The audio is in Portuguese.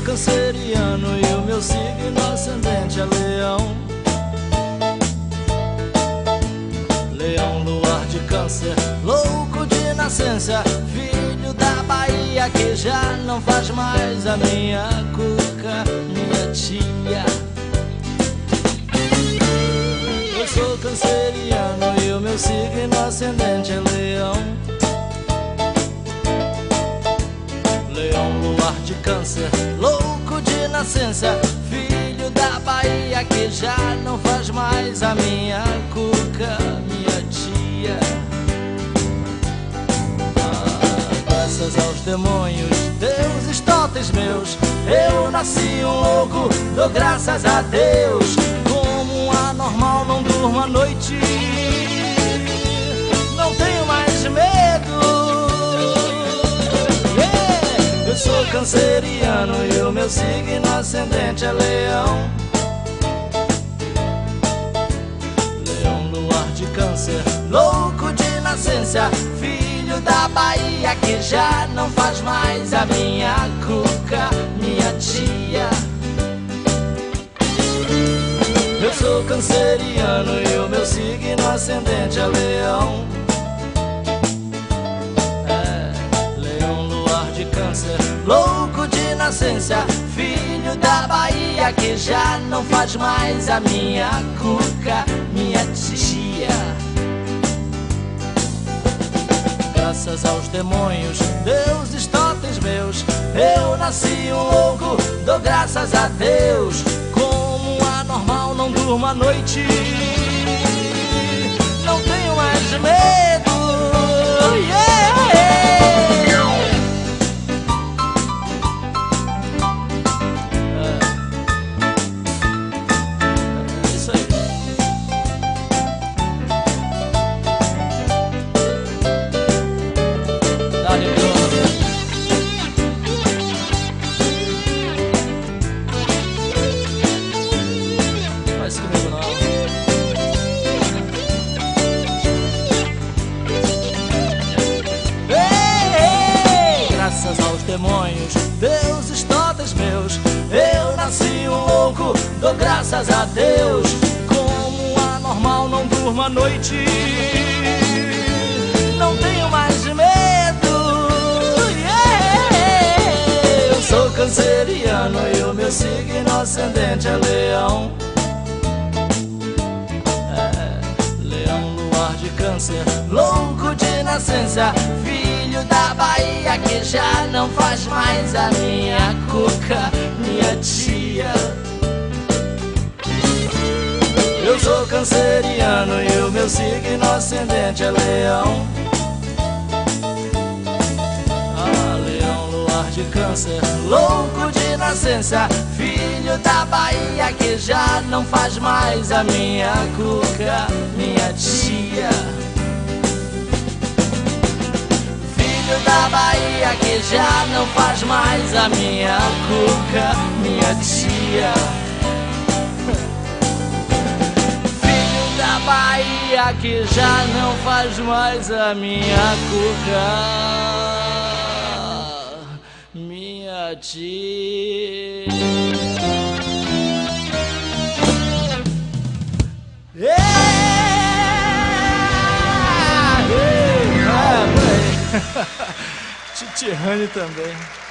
canceriano e o meu signo ascendente é leão. Leão, luar de câncer, louco de nascença, filho da Bahia que já não faz mais a minha cuca, minha tia. Eu sou canceriano e o meu signo ascendente é leão. Leão, luar de câncer, louco de nascença, filho da Bahia que já não faz mais a minha cuca, minha tia. Graças aos demônios, deuses totes meus, eu nasci um louco, dou graças a Deus. Como um anormal não durmo à noite, não tenho mais medo. Eu sou canceriano e o meu signo ascendente é leão. Leão, luar de câncer, louco de nascença, filho da Bahia que já não faz mais a minha cuca, minha tia. Eu sou canceriano e o meu signo ascendente é leão. Louco de nascença, filho da Bahia que já não faz mais a minha cuca, minha tia. Graças aos demônios, deuses totes meus, eu nasci um louco, dou graças a Deus. Como um anormal não durmo à noite, não tenho mais medo. Graças aos demônios, deuses totes meus, eu nasci um louco, dou graças a Deus. Como um anormal não durmo à noite, não tenho mais medo. Eu sou canceriano e o meu signo ascendente é leão. Leão, luar de câncer, louco de nascença, filho da Bahia que já não faz mais a minha cuca, minha tia. Eu sou canceriano e o meu signo ascendente é leão. Leão, luar de câncer, louco de nascença, filho da Bahia que já não faz mais a minha cuca, minha tia. Filho da Bahia que já não faz mais a minha cuca, minha tia. Filho da Bahia que já não faz mais a minha cuca, minha tia. Titiane também.